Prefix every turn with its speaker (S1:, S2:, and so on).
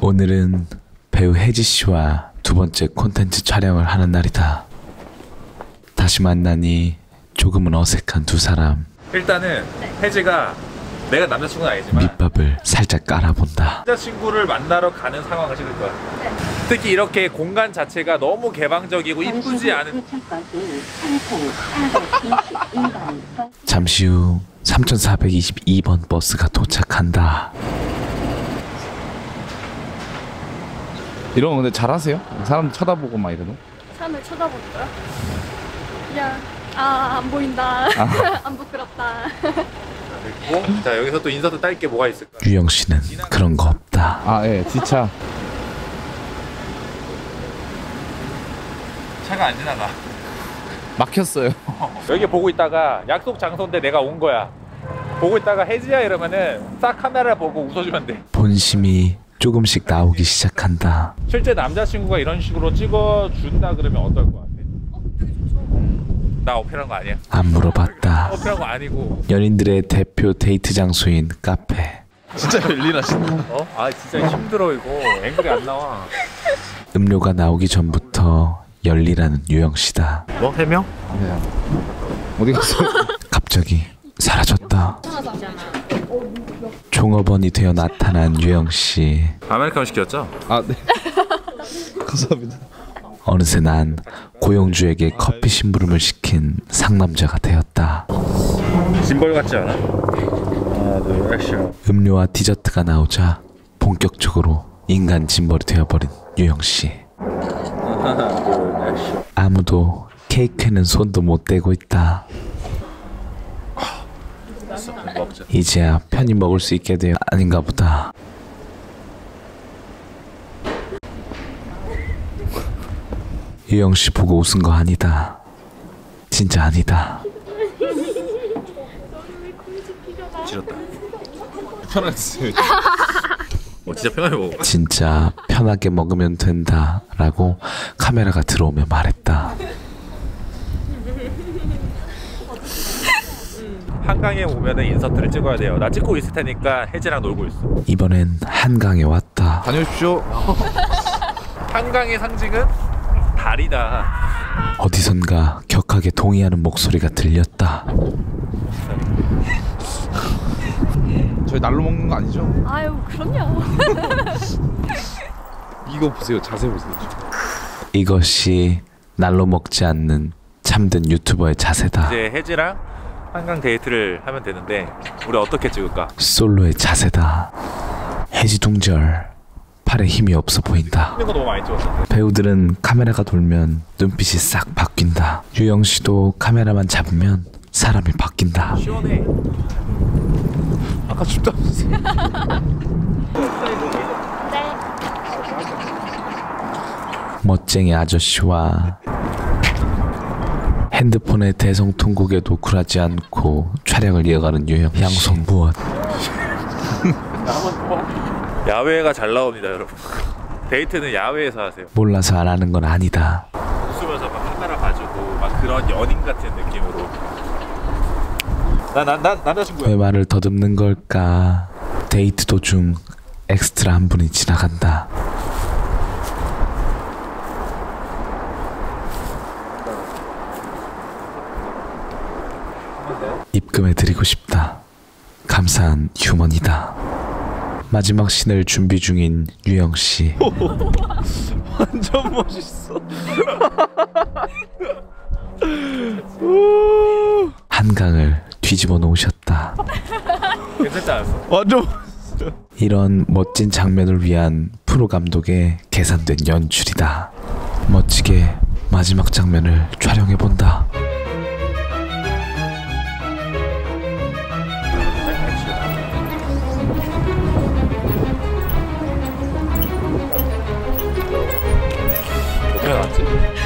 S1: 오늘은 배우 혜지 씨와 두 번째 콘텐츠 촬영을 하는 날이다. 다시 만나니 조금은 어색한 두 사람.
S2: 일단은 혜지가 내가 남자친구는 아니지만
S1: 밑밥을 살짝 깔아본다.
S2: 남자친구를 만나러 가는 상황을 찍을 거야. 특히 이렇게 공간 자체가 너무 개방적이고 이쁘지 않은.
S1: 잠시 후 3422번 버스가 도착한다.
S3: 이런 거 근데 잘하세요? 사람 쳐다보고 막 이러는?
S4: 사람을 쳐다보더라. 그냥 안 보인다. 안 부끄럽다.
S2: 그리고 자 여기서 또 인사도 딸 게 뭐가 있을까?
S1: 유영 씨는 그런 거 없다.
S3: 아, 예, 뒷차.
S2: 차가 안 지나가.
S3: 막혔어요.
S2: 여기 보고 있다가 약속 장소인데 내가 온 거야. 보고 있다가 혜지야 이러면은 싹 카메라 보고 웃어주면 돼.
S1: 본심이 조금씩 나오기 시작한다.
S2: 실제 남자친구가 이런 식으로 찍어준다 그러면 어떨 것 같아?
S4: 되게 좋죠.
S2: 나 어필한 거 아니야?
S1: 안 물어봤다.
S2: 어필한 거 아니고.
S1: 연인들의 대표 데이트 장소인 카페.
S3: 진짜 열일하신다.
S2: 어? 아 진짜 힘들어 이거. 앵글이 안 나와.
S1: 음료가 나오기 전부터 열리라는 유영 씨다.
S2: 뭐? 3명?
S3: 네. 어디 갔어?
S1: 갑자기 사라졌다. 종업원이 되어 나타난 유영 씨.
S2: 아메리카노 시켰죠?
S3: 아, 네. 감사합니다.
S1: 어느새 난 고용주에게 커피 심부름을 시킨 상남자가 되었다.
S2: 짐벌 같지 않아? 하나 둘 액션.
S1: 음료와 디저트가 나오자 본격적으로 인간 짐벌이 되어버린 유영 씨.
S2: 하나 둘 액션.
S1: 아무도 케이크에는 손도 못 대고 있다.
S2: 먹자.
S1: 이제야 편히 먹을 수 있게 되어 아닌가 보다. 유영 씨 보고 웃은 거 아니다. 진짜 아니다.
S2: 지렸다.
S3: 편하게 드세요.
S2: 진짜 편하게 먹어.
S1: 진짜 편하게 먹으면 된다 라고 카메라가 들어오며 말했다.
S2: 한강에 오면은 인서트를 찍어야 돼요. 나 찍고 있을 테니까 혜지랑 놀고 있어.
S1: 이번엔 한강에 왔다.
S3: 다녀오십시오.
S2: 한강의 상징은 달이다.
S1: 어디선가 격하게 동의하는 목소리가 들렸다.
S3: 저희 날로 먹는 거 아니죠?
S4: 아유 그럼요.
S3: 이거 보세요. 자세 보세요.
S1: 이것이 날로 먹지 않는 참된 유튜버의 자세다.
S2: 이제 혜지랑 한강 데이트를 하면 되는데 우리 어떻게 찍을까?
S1: 솔로의 자세다. 해지둥절. 팔에 힘이 없어 보인다.
S2: 찍는 거 너무 많이 찍었어.
S1: 배우들은 카메라가 돌면 눈빛이 싹 바뀐다. 유영 씨도 카메라만 잡으면 사람이 바뀐다.
S2: 시원해.
S3: 아까 춥다면서요.
S4: 네.
S1: 멋쟁이 아저씨와 핸드폰의 대성통곡에도 굴하지 않고 촬영을 이어가는 유영. 양손 무엇.
S2: 야외가 잘 나옵니다 여러분. 데이트는 야외에서 하세요.
S1: 몰라서 안 하는 건 아니다.
S2: 웃으면서 막 카메라 가지고 막 그런 연인 같은 느낌으로. 난 남자친구야.
S1: 왜 말을 더듬는 걸까? 데이트 도중 엑스트라 한 분이 지나간다. 입금해드리고 싶다. 감사한 휴먼이다. 마지막 씬을 준비 중인 유영 씨.
S3: 완전 멋있어.
S1: 한강을 뒤집어 놓으셨다.
S2: 괜찮지 않았어?
S3: 완전.
S1: 이런 멋진 장면을 위한 프로 감독의 계산된 연출이다. 멋지게 마지막 장면을 촬영해 본다.
S2: 어떻게 나왔지?